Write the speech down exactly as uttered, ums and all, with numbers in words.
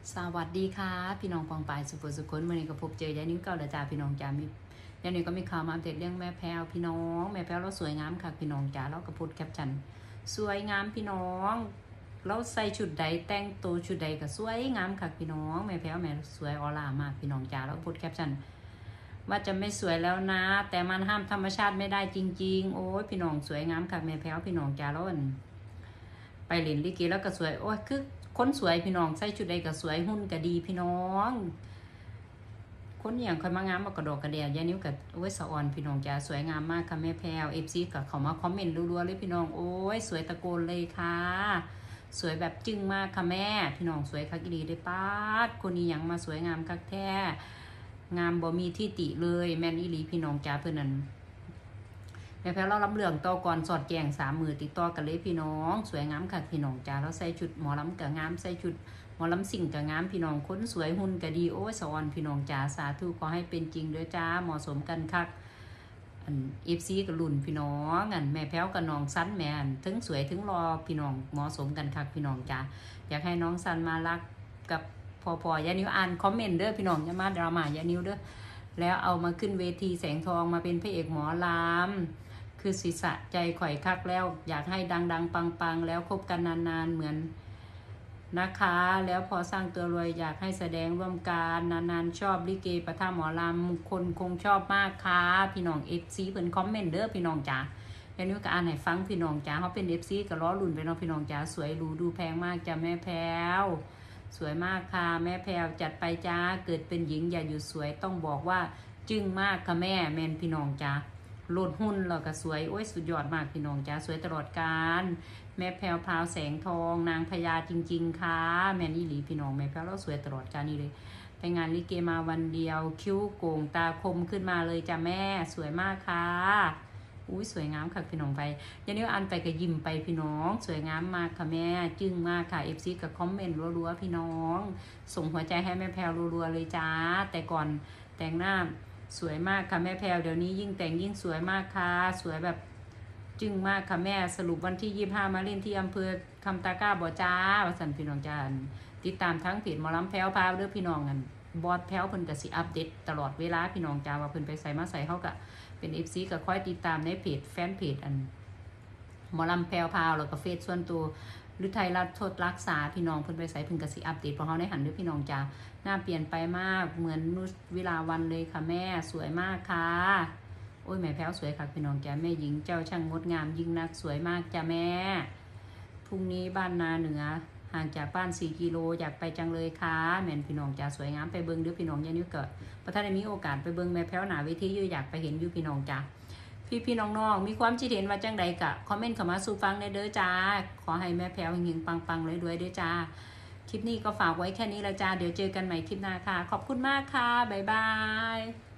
สวัสดีค่ะพี่น้องปองปายสุภสุคนวันนี้ก็พบเจอยานิ้วเก่าเดจ่าพี่น้องจ่ามียานิ้วก็มีข่าวมาอัปเดตเรื่องแม่แพรวพี่น้องแม่แพรวเราสวยงามค่ะพี่น้องจ่าเราก็พูดแคปชั่นสวยงามพี่น้องเราใส่ชุดใดแต่งตัวชุดใดก็สวยงามค่ะพี่น้องแม่แพรวแม่สวยออร่ามากพี่น้องจ่าเราพูดแคปชั่นว่าจะไม่สวยแล้วนะ แต่มันห้ามธรรมชาติไม่ได้จริงๆโอ้ยพี่น้องสวยงามค่ะแม่แพรวพี่น้องจ่าเราไปเล่นลิเกแล้วก็สวยโอ้ยคือคนสวยพี่น้องใส่ชุดใดก็สวยหุ่นก็ดีพี่น้องคนอย่างคอยมางามมากระดอกกระเดียยานิ้วกับโอ้ยสะอ่อนพี่น้องจ้าสวยงามมากค่ะแม่แพรวเอฟซีกับเขามาคอมเมนต์รัวๆเลยพี่น้องโอ้ยสวยตะโกนเลยค่ะสวยแบบจึ้งมากค่ะแม่พี่น้องสวยคักดีได้ป้าดคนนี้ยังมาสวยงามคักแท้งามบ่มีที่ติเลยแม่นอีหลีพี่น้องจ้าเพื่อนนั้นแม่แพรเราลำเลืองต่อก่อนสอดแจงสามมือติดต่อกันเลยพี่น้องสวยงามค่ะพี่น้องจ้าเราใส่ชุดหมอลำกับงามใส่ชุดหมอลำสิ่งกับงามพี่น้องคนสวยหุ่นก็ดีโอ้ยสวรรค์พี่น้องจ้าสาธุขอให้เป็นจริงด้วยจ้าเหมาะสมกันคักอันเอฟซีกับลุ่นพี่น้องอันแม่แพ้วกับน้องสั้นแม่อันถึงสวยถึงรอพี่น้องเหมาะสมกันคักพี่น้องจ้าอยากให้น้องสั้นมารักกับพอพอยานิ้วอ่านคอมเมนต์เด้อพี่น้องอย่ามาดราม่ายานิ้วเด้อแล้วเอามาขึ้นเวทีแสงทองมาเป็นพระเอกหมอลำคือศีรษะใจข่อยคักแล้วอยากให้ดังๆปังๆแล้วคบกันนานๆเหมือนนะคะแล้วพอสร้างตัวรวยอยากให้แสดงร่วมกันนานๆชอบลิเกปะท่าหมอลำคนคงชอบมากค่ะพี่น้องเอฟซีเพิ่นคอมเมนต์เด้อพี่น้องจ๋าเดี๋ยวนี้ก็อ่านให้ฟังพี่น้องจ๋าเขาเป็นเอฟซีก็ล้อลุ่นไปเนาะพี่น้องจ๋าสวยหรูดูแพงมากจ้ะแม่แพรวสวยมากค่ะแม่แพรวจัดไปจ้าเกิดเป็นหญิงอย่าหยุดสวยต้องบอกว่าจึ้งมากค่ะแม่แมนพี่น้องจ๋าโลดหุ้นเราก็สวยโอ้ยสุดยอดมากพี่น้องจ้าสวยตลอดกาลแม่แพรวพราวแสงทองนางพญาจริงๆค่ะแม่นี่หลีพี่น้องแม่แพรวเราสวยตลอดกาลนี่เลยไปงานลิเกมาวันเดียวคิ้วโก่งตาคมขึ้นมาเลยจ้าแม่สวยมากค่ะอุ้ยสวยงามค่ะพี่น้องไปยันนี้อันไปกับยิ้มไปพี่น้องสวยงามมากค่ะแม่จึ้งมากค่ะเอฟซีกับคอมเมนต์รัวๆพี่น้องส่งหัวใจให้แม่แพรวรัวๆเลยจ้าแต่ก่อนแต่งหน้าสวยมากค่ะแม่แพรวเดี๋ยวนี้ยิ่งแต่งยิ่งสวยมากค่ะสวยแบบจึ้งมากค่ะแม่สรุปวันที่ยี่สิบห้ามาเล่นที่อำเภอคำตาก้าบ่จ้าวสันพี่น้องจ้าติดตามทั้งเพจหมอลำแพรวพาเด้อพี่น้องกันบอสแพรวเพิ่นก็สิอัปเดตตลอดเวลาพี่น้องจ้าว่าเพิ่นไปใส่มาใส่เขาก็เป็น เอฟ ซี ก็ค่อยติดตามในเพจแฟนเพจอันหมอลำแพรวพาวแล้วก็เฟซส่วนตัวหรือไทยรัฐโทษรักษาพี่น้องเพิ่นไปใส่เพิ่นก็สิอัปเดตเพราะเขาได้หันด้วยพี่น้องจ้าหน้าเปลี่ยนไปมากเหมือนนุชวิลาวันเลยค่ะแม่สวยมากค่ะโอ้ยแม่แพ้วสวยค่ะพี่น้องจ้าแม่หญิงเจ้าช่างงดงามยิ่งนักสวยมากจ้าแม่พรุ่งนี้บ้านนาเหนือห่างจากบ้านสี่กิโลอยากไปจังเลยค่ะแม่นพี่น้องจ้าสวยงามไปเบิ้งด้วยพี่น้องยันนิ้วเกิดพระท่านได้มีโอกาสไปเบิ้งแม่แพ้วหนาเวทีอยู่อยากไปเห็นอยู่พี่น้องจ้าพี่พี่น้องๆมีความคิดเห็นว่าจังใดกะคอมเมนต์เข้ามาสู่ฟังได้เด้อจ้าขอให้แม่แพ้วเฮงๆปังๆเลยด้วยด้วยจ้าคลิปนี้ก็ฝากไว้แค่นี้ละจ้าเดี๋ยวเจอกันใหม่คลิปหน้าค่ะขอบคุณมากค่ะบ๊ายบาย